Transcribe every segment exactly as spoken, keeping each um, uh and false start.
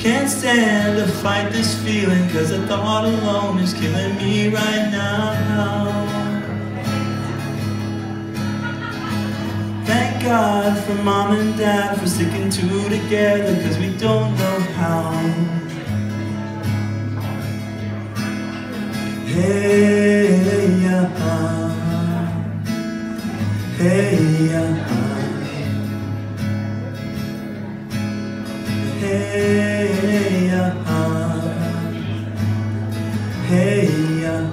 Can't stand to fight this feeling, cause the thought alone is killing me right now. Thank God for mom and dad for sticking two together, cause we don't know how. Hey, yeah, hey, yeah, hey, yeah, hey, yeah.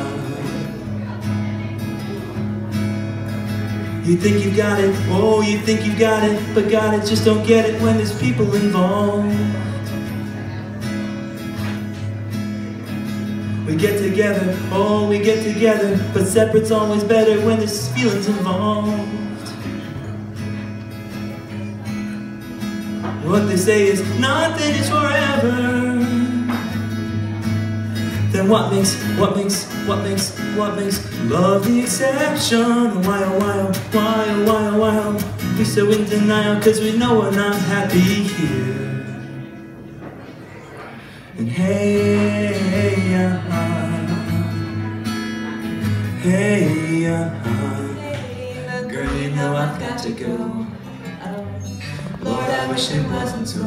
You think you got it, oh, you think you got it, but got it, just don't get it when there's people involved. We get together, oh, we get together, but separate's always better when there's feelings involved. What they say is nothing is forever. Then what makes, what makes, what makes, what makes love the exception? Why, oh, why, oh, why, oh, why, oh, why, oh, we so in denial, cause we know we're not happy here. And hey, yeah, hey, yeah, girl, you know I've got to go. Lord, I wish it wasn't so.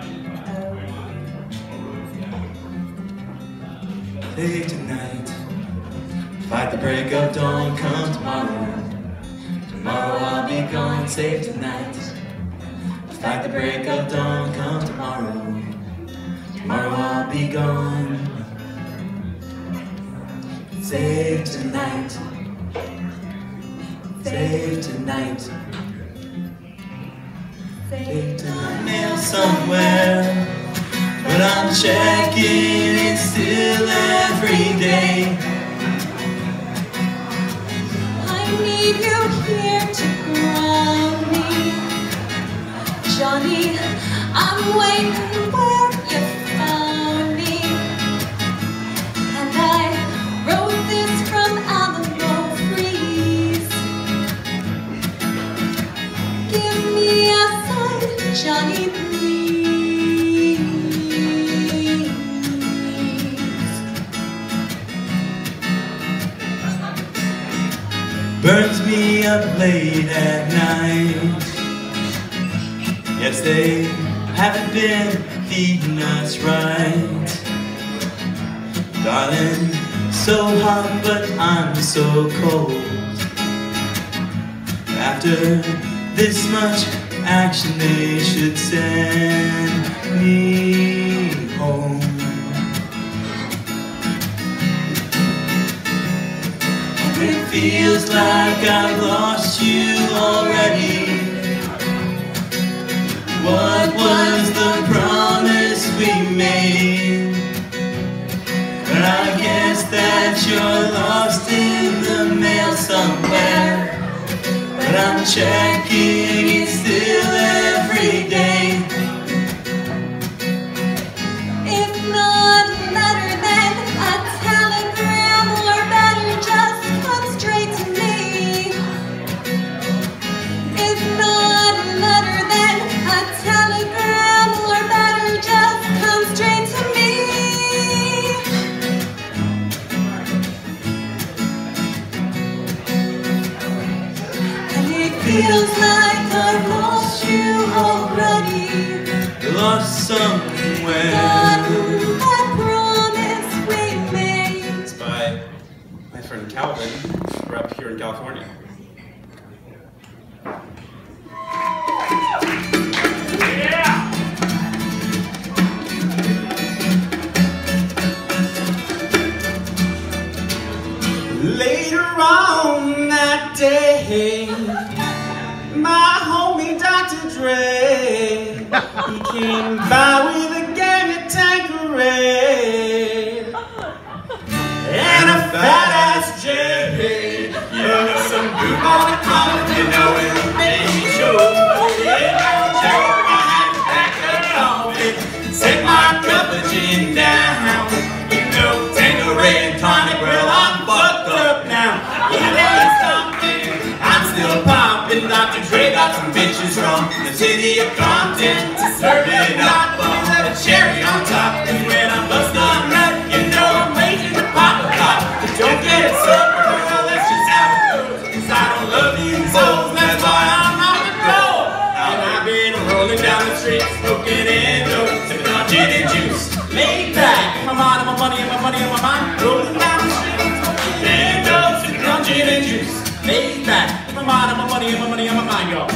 Hey, tonight, fight the break of dawn, come tomorrow. Tomorrow I'll be gone, save tonight. Fight the break of dawn, come tomorrow. Tomorrow I'll be gone. Save tonight. Save tonight. Save tonight. Mail somewhere, but I'm checking it still every day. I need you here to ground me, Johnny. I'm waiting where you found me, and I wrote this from Alamo Freeze. Give me a sign, Johnny, please. Burns me up late at night. Yes, they haven't been feeding us right. Darling, so hot but I'm so cold. After this much action they should send me home. It feels like I've lost you already. What was the promise we made? But I guess that you're lost in the mail somewhere. But I'm checking it still every day. If not a letter, then a telegram, or better just come straight to me. If not a letter, then a telegram, or better just come straight to me. And it feels like I've lost you already. You're lost somewhere. That promise we made. It's by my friend Calvin. We're up here in California. Later on that day, my homie Doctor Dre, he came by with a gang of Tanqueray and a fat ass J. Yeah, some good morning coffee, you know it'll make me show. Yeah, check my hand back up coffee, set my cup of gin down. You know, Tanqueray and tonic, well, I'm fucked up now. Yeah, that's something. I'm still popping. Doctor Dre got some bitches from the city of Compton to serve it up on a cherry gin and juice. Laid back, in my mind, on my money, and my money on my mind, y'all.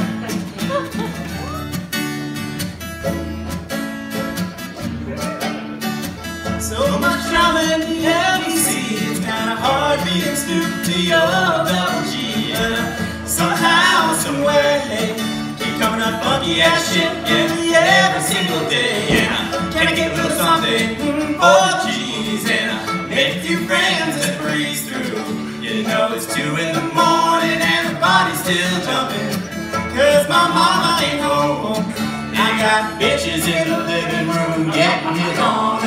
So much drama in the L B C, it's kinda hard being stupid to your double G. Uh, somehow, somewhere, hey, keep coming up funky ass shit, yeah, every single day. Yeah, can I get a little something for the G's and uh, make a few friends and breeze through? You know it's two in the morning and the body's still jumping, 'cause my mama ain't home. I got bitches in the living room getting it on.